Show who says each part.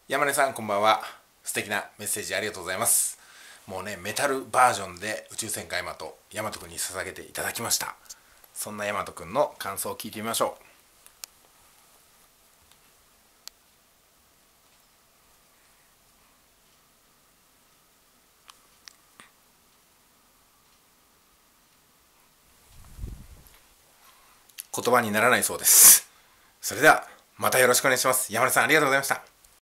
Speaker 1: 山根さんこんばんは。素敵なメッセージありがとうございます。もうね、メタルバージョンで宇宙戦艦ヤマト、ヤマトくんに捧げていただきました。そんなヤマトくんの感想を聞いてみましょう。言葉にならないそうです。それではまたよろしくお願いします。山根さんありがとうございました。